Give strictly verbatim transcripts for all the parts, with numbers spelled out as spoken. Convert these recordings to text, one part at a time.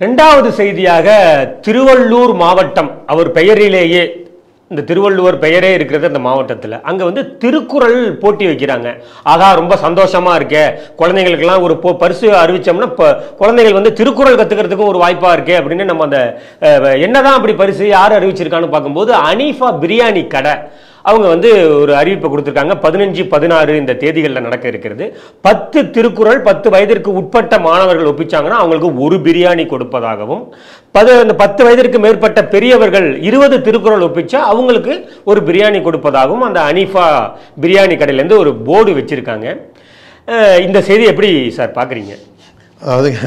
இரண்டாவது செய்தியாக திருவள்ளூர் மாவட்டம் அவர் பெயரிலேயே இந்த திருவள்ளுவர் பெயரே இருக்கிறது அந்த மாவட்டத்தில் அங்கே வந்து திருக்குறள் போட்டி வைக்கிறாங்க. ஆகா ரொம்ப சந்தோஷமா இருக்கே, குழந்தைங்களுக்கெல்லாம் ஒரு பரிசு அறிவிச்சோம்னா இப்போ குழந்தைகள் வந்து திருக்குறள் கற்றுக்கிறதுக்கும் ஒரு வாய்ப்பாக இருக்கே அப்படின்னு நம்ம அந்த என்னதான் அப்படி பரிசு யார் அறிவிச்சிருக்கான்னு பார்க்கும்போது அனீஃபா பிரியாணி கடை அவங்க வந்து ஒரு அறிவிப்பை கொடுத்துருக்காங்க. பதினஞ்சு பதினாறு இந்த தேதிகளில் நடக்க இருக்கிறது. பத்து திருக்குறள் பத்து வயதிற்கு உட்பட்ட மாணவர்கள் ஒப்பிச்சாங்கன்னா அவங்களுக்கு ஒரு பிரியாணி கொடுப்பதாகவும், பது அந்த பத்து வயதிற்கு மேற்பட்ட பெரியவர்கள் இருபது திருக்குறள் ஒப்பிச்சா அவங்களுக்கு ஒரு பிரியாணி கொடுப்பதாகவும் அந்த அனீஃபா பிரியாணி கடையிலேருந்து ஒரு போர்டு வச்சிருக்காங்க. இந்த செய்தி எப்படி சார் பார்க்குறீங்க? அதுங்க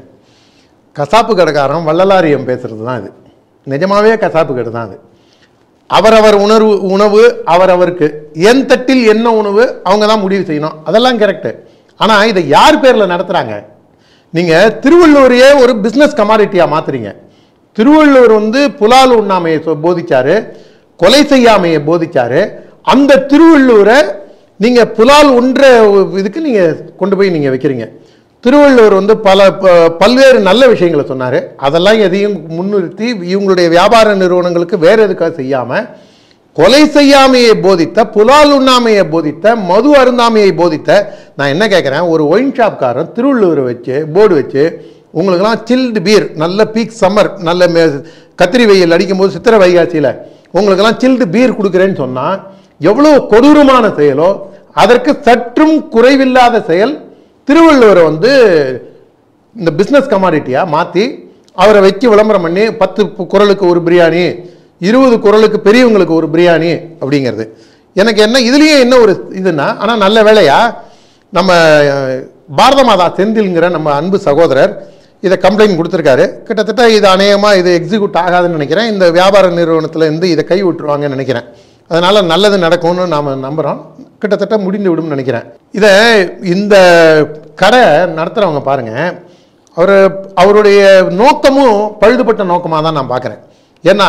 கசாப்பு கடைக்காரன் வள்ளலாரியம் பேசுறது தான் இது. நிஜமாவே கசாப்பு கடை தான் அது. அவரவர் உணர்வு உணவு அவரவருக்கு, என் தட்டில் என்ன உணவு அவங்க தான் முடிவு செய்யணும். அதெல்லாம் கரெக்டு. ஆனால் இதை யார் பேரில் நடத்துகிறாங்க? நீங்கள் திருவள்ளுவரையே ஒரு பிஸ்னஸ் கமாடிட்டியாக மாற்றுறீங்க. திருவள்ளுவர் வந்து புலால் உண்ணாமையை போதிச்சாரு, கொலை செய்யாமையை போதிச்சாரு. அந்த திருவள்ளுவரை நீங்கள் புலால் உண்ற இதுக்கு நீங்கள் கொண்டு போய் நீங்கள் வைக்கிறீங்க. திருவள்ளுவர் வந்து பல பல்வேறு நல்ல விஷயங்களை சொன்னார். அதெல்லாம் எதையும் முன்னிறுத்தி இவங்களுடைய வியாபார நிறுவனங்களுக்கு வேறு எதுக்காக செய்யாமல் கொலை செய்யாமையை போதித்த, புலால் உண்ணாமையை போதித்த, மது அருந்தாமையை போதித்த, நான் என்ன கேட்குறேன், ஒரு ஒயின் ஷாப்காரன் திருவள்ளுவரை வச்சு போர்டு வச்சு உங்களுக்கெல்லாம் சில்டு பீர், நல்ல பீக் சம்மர், நல்ல கத்திரி வெயில் அடிக்கும்போது சித்திரை வைகாசியில் உங்களுக்கெல்லாம் சில்டு பீர் கொடுக்குறேன்னு சொன்னால் எவ்வளோ கொடூரமான செயலோ அதற்கு சற்றும் குறைவில்லாத செயல் திருவள்ளுவரை வந்து இந்த பிஸ்னஸ் கமாடிட்டியாக மாற்றி அவரை வச்சு விளம்பரம் பண்ணி பத்து குறளுக்கு ஒரு பிரியாணி, இருபது குறளுக்கு பெரியவங்களுக்கு ஒரு பிரியாணி அப்படிங்கிறது. எனக்கு என்ன இதுலேயே என்ன ஒரு இதுன்னா, ஆனால் நல்ல வேலையா நம்ம பாரத மாதா செந்தில்ங்கிற நம்ம அன்பு சகோதரர் இதை கம்ப்ளைண்ட் கொடுத்துருக்காரு. கிட்டத்தட்ட இது அநேகமாக இது எக்ஸிக்யூட் ஆகாதுன்னு நினைக்கிறேன். இந்த வியாபார நிறுவனத்தில் இருந்து இதை கை விட்டுருவாங்கன்னு நினைக்கிறேன். அதனால் நல்லது நடக்கும்னு நாம் நம்புகிறோம். கிட்டத்தட்ட முடிந்து விடும்னு நினைக்கிறேன். இதை இந்த கடை நடத்துகிறவங்க பாருங்கள், அவர் அவருடைய நோக்கமும் பழுதுபட்ட நோக்கமாக தான் நான் பார்க்குறேன். ஏன்னா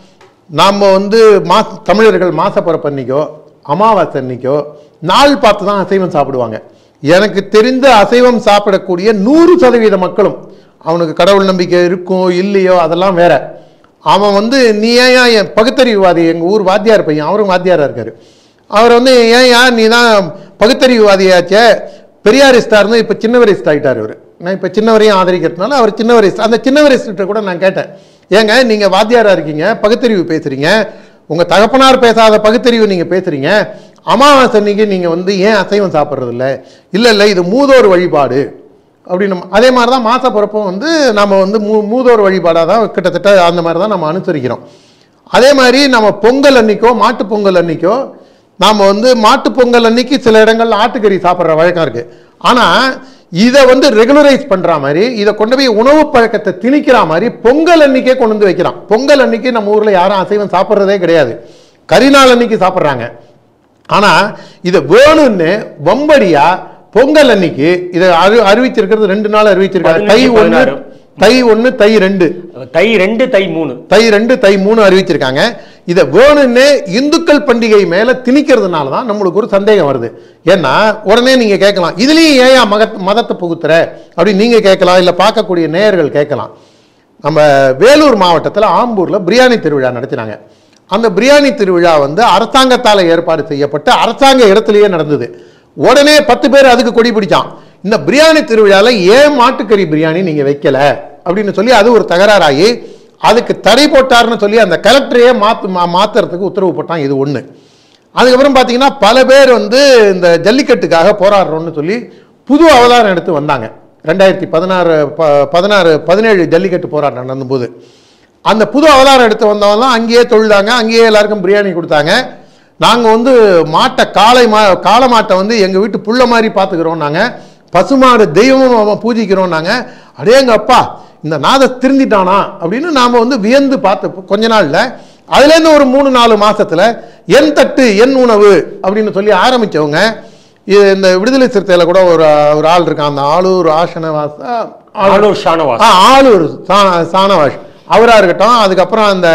நாம் வந்து மா தமிழர்கள் மாசப்பிறப்பு அன்னைக்கோ அமாவாசை அன்னைக்கோ நாள் பார்த்து தான் அசைவம் சாப்பிடுவாங்க. எனக்கு தெரிந்த அசைவம் சாப்பிடக்கூடிய நூறு சதவீத மக்களும், அவனுக்கு கடவுள் நம்பிக்கை இருக்கும் இல்லையோ அதெல்லாம் வேற, அவன் வந்து நீ ஏன் என் பகுத்தறிவுவாதி, எங்கள் ஊர் வாத்தியார் பையன், அவரும் வாத்தியாராக இருக்கார், அவர் வந்து ஏன் ஏன் நீ தான் பகுத்தறிவுவாதியாச்சே பெரியாரிஸ்டாக இருந்து இப்போ சின்னவரிஸ்ட் ஆகிட்டார் அவர். நான் இப்போ சின்னவரையும் ஆதரிக்கிறதுனால அவர் சின்னவரிஸ்ட். அந்த சின்னவரிஸ்ட்ட கூட நான் கேட்டேன், ஏங்க நீங்கள் வாத்தியாராக இருக்கீங்க, பகுத்தறிவு பேசுகிறீங்க, உங்கள் தகப்பனார் பேசாத பகுத்தறிவு நீங்கள் பேசுகிறீங்க, அமாவாசை அன்னைக்கு நீங்கள் வந்து ஏன் அசைவம் சாப்பிட்றது இல்லை? இல்லை இல்லை இது மூதோர் வழிபாடு அப்படின்னு. அதே மாதிரி தான் மாச பிறப்பும் வந்து நம்ம வந்து மூ மூதோர் வழிபாடாக தான் கிட்டத்தட்ட அந்த மாதிரி தான் நம்ம அனுசரிக்கிறோம். அதே மாதிரி நம்ம பொங்கல் அன்னைக்கோ மாட்டு பொங்கல் அன்னைக்கோ நாம் வந்து மாட்டு பொங்கல் அன்னைக்கு சில இடங்கள்ல ஆட்டுக்கறி சாப்பிட்ற வழக்கம் இருக்குது. ஆனால் இதை வந்து ரெகுலரைஸ் பண்ணுற மாதிரி, இதை கொண்டு போய் உணவு பழக்கத்தை திணிக்கிற மாதிரி பொங்கல் அன்னைக்கே கொண்டு வந்து வைக்கிறான். பொங்கல் அன்னைக்கு நம்ம ஊரில் யாரும் அசைவம் சாப்பிட்றதே கிடையாது, கரிநாள் அன்னைக்கு சாப்பிட்றாங்க. ஆனால் இதை வேணும்னு வம்படியா பொங்கல் அன்னைக்கு இதை அறி அறிவிச்சிருக்கிறது ரெண்டு நாள் அறிவிச்சிருக்காங்க. தை ஒன்று தை ஒன்று தை ரெண்டு தை ரெண்டு தை மூணு தை ரெண்டு தை மூணு அறிவிச்சிருக்காங்க. இதை வேணும்னு இந்துக்கள் பண்டிகை மேல திணிக்கிறதுனால தான் நம்மளுக்கு ஒரு சந்தேகம் வருது. ஏன்னா உடனே நீங்க கேட்கலாம், இதுலயும் ஏன் மத மதத்தை புகுத்துற அப்படின்னு நீங்க கேட்கலாம், இல்லை பார்க்கக்கூடிய நேயர்கள் கேட்கலாம். நம்ம வேலூர் மாவட்டத்தில் ஆம்பூர்ல பிரியாணி திருவிழா நடத்தினாங்க. அந்த பிரியாணி திருவிழா வந்து அரசாங்கத்தால் ஏற்பாடு செய்யப்பட்டு அரசாங்க இடத்துலயே நடந்தது. உடனே பத்து பேர் அதுக்கு கொடி பிடிச்சான். இந்த பிரியாணி திருவிழாவில் ஏன் மாட்டுக்கறி பிரியாணி நீங்க வைக்கல அப்படின்னு சொல்லி அது ஒரு தகராறாகி அதுக்கு தடை போட்டார்னு சொல்லி அந்த கலெக்டரையே மாத்து மாத்துறதுக்கு உத்தரவு போட்டான். இது ஒன்று. அதுக்கப்புறம் பார்த்தீங்கன்னா பல பேர் வந்து இந்த ஜல்லிக்கட்டுக்காக போராடுறோம்னு சொல்லி புது அவதாரம் எடுத்து வந்தாங்க. ரெண்டாயிரத்தி பதினாறு பதினாறு பதினேழு ஜல்லிக்கட்டு போராட்டம் நடந்தபோது அந்த புது அவதாரம் எடுத்து வந்தவங்கலாம் அங்கேயே தொழுதாங்க, அங்கேயே எல்லாருக்கும் பிரியாணி கொடுத்தாங்க. நாங்கள் வந்து மாட்டை காளை மா காளை மாட்டை வந்து எங்கள் வீட்டு புள்ள மாதிரி பார்த்துக்கிறோம், நாங்கள் பசுமாடு தெய்வமும் பூஜிக்கிறோம், நாங்கள் அடேங்க அப்பா இந்த நாதை திருந்திட்டானா அப்படின்னு நாம் வந்து வியந்து பார்த்து கொஞ்ச நாளில் அதுலேருந்து ஒரு மூணு நாலு மாதத்தில் என் தட்டு என் உணவு அப்படின்னு சொல்லி ஆரம்பித்தவங்க. இந்த விடுதலை சிறுத்தையில் கூட ஒரு ஒரு ஆள் இருக்கான், அந்த ஆளூர் ஆசனவாஸ் ஆளூர் ஷானவாஸ் ஆளூர் சானவாஸ் அவராக இருக்கட்டும். அதுக்கப்புறம் அந்த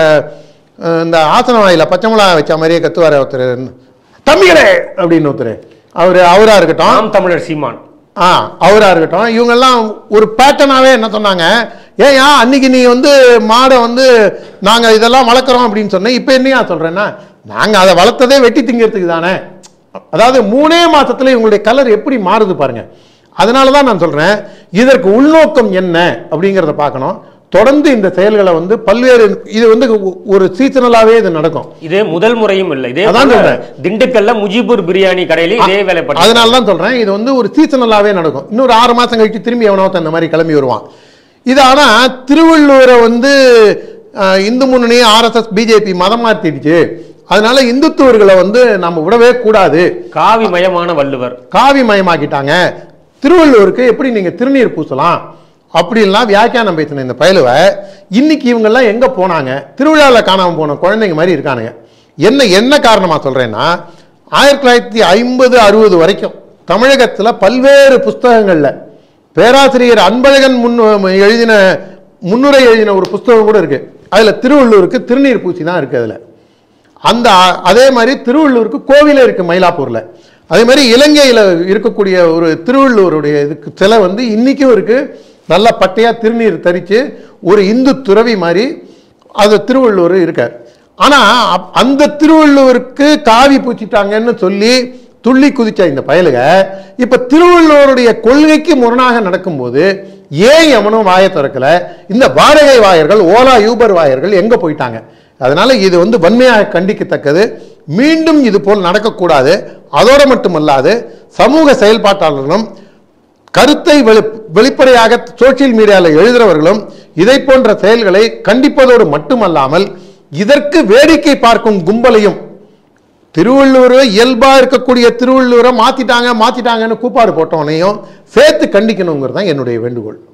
இந்த ஆசன வாயில பச்சை மிளகா வச்ச மாதிரியே கத்துவார் ஒருத்தர், தம்பிகளே அப்படின்னு ஒருத்தர், அவர் அவராக இருக்கட்டும். தமிழர் சீமான் ஆ அவரா இருக்கட்டும், இவங்கெல்லாம் ஒரு பேட்டர்னாவே என்ன சொன்னாங்க, ஏயா அன்னைக்கு நீ வந்து மாடை வந்து நாங்கள் இதெல்லாம் வளர்க்குறோம் அப்படின்னு சொன்னேன், இப்போ என்னையா சொல்கிறேன்னா நாங்கள் அதை வளர்த்ததே வெட்டி திங்கிறதுக்கு தானே. அதாவது மூணே மாதத்தில் இவங்களுடைய கலர் எப்படி மாறுது பாருங்க. அதனால தான் நான் சொல்கிறேன், இதற்கு உள்நோக்கம் என்ன அப்படிங்கிறத பார்க்கணும். தொடர்ந்து இந்த செயல்களை வந்து பல்வேறு, இது வந்து ஒரு சீசனலாவே இது நடக்கும். இது முதல் முறையும் இல்லை. இதே அதான் சொல்றேன், திண்டுக்கல்ல முஜிபுர் பிரியாணி கடையில இதே வேலை பண்ணி, அதனால தான் சொல்றேன் இது வந்து ஒரு சீசனலாவே நடக்கும். இன்னொரு ஆறு மாசம் கழிச்சு திரும்பி எவனோ அந்த மாதிரி கிளம்பி வருவான். இது ஆனா திருவள்ளுவரை வந்து இந்து முன்னணி, ஆர்எஸ்எஸ், பிஜேபி மதம் மாற்றிடுச்சு, அதனால இந்துத்துவர்களை வந்து நம்ம விடவே கூடாது, காவி மயமான வள்ளுவர் காவி மயமாக்கிட்டாங்க, திருவள்ளுவருக்கு எப்படி நீங்க திருநீர் பூசலாம் அப்படின்லாம் வியாக்கியானம் பேசின இந்த பயலுவை இன்னைக்கு இவங்கெல்லாம் எங்க போனாங்க, திருவிழாவில் காணாமல் போன குழந்தைங்க மாதிரி இருக்கானுங்க. என்ன என்ன காரணமா சொல்றேன்னா, ஆயிரத்தி தொள்ளாயிரத்தி ஐம்பது அறுபது வரைக்கும் தமிழகத்தில் பல்வேறு புஸ்தகங்கள்ல பேராசிரியர் அன்பழகன் முன் எழுதின முன்னுரை எழுதின ஒரு புஸ்தகம் கூட இருக்கு, அதுல திருவள்ளுவருக்கு திருநீர் பூசி தான் இருக்கு. அதுல அந்த அதே மாதிரி திருவள்ளுவருக்கு கோவிலே இருக்கு மயிலாப்பூர்ல. அதே மாதிரி இலங்கையில இருக்கக்கூடிய ஒரு திருவள்ளுவருடைய இதுக்கு சிலை வந்து இன்னைக்கும் இருக்கு, நல்ல பட்டையா திருநீர் தரிச்சு ஒரு இந்து துறவி மாதிரி அது திருவள்ளுவர் இருக்கார். ஆனா அந்த திருவள்ளுவருக்கு காவி பூச்சிட்டாங்கன்னு சொல்லி துள்ளி குதிச்ச இந்த பயலுக இப்ப திருவள்ளுவருடைய கொள்கைக்கு முரணாக நடக்கும்போது ஏன் எவனும் வாயை திறக்கல? இந்த வாடகை வாயர்கள், ஓலா யூபர் வாயர்கள் எங்க போயிட்டாங்க? அதனால இது வந்து வன்மையாக கண்டிக்கத்தக்கது. மீண்டும் இது போல் நடக்கக்கூடாது. அதோடு மட்டுமல்லாது சமூக செயல்பாட்டாளர்களும் கருத்தை வெளி வெளிப்படையாக சோசியல் மீடியாவில் எழுதுகிறவர்களும் இதை போன்ற செயல்களை கண்டிப்பதோடு மட்டுமல்லாமல் இதற்கு வேடிக்கை பார்க்கும் கும்பலையும், திருவள்ளுவர் இயல்பா இருக்கக்கூடிய திருவள்ளுவரை மாத்திட்டாங்க மாத்திட்டாங்கன்னு கூப்பாடு போட்டவனையும் சேர்த்து கண்டிக்கணுங்கிறது தான் என்னுடைய வேண்டுகோள்.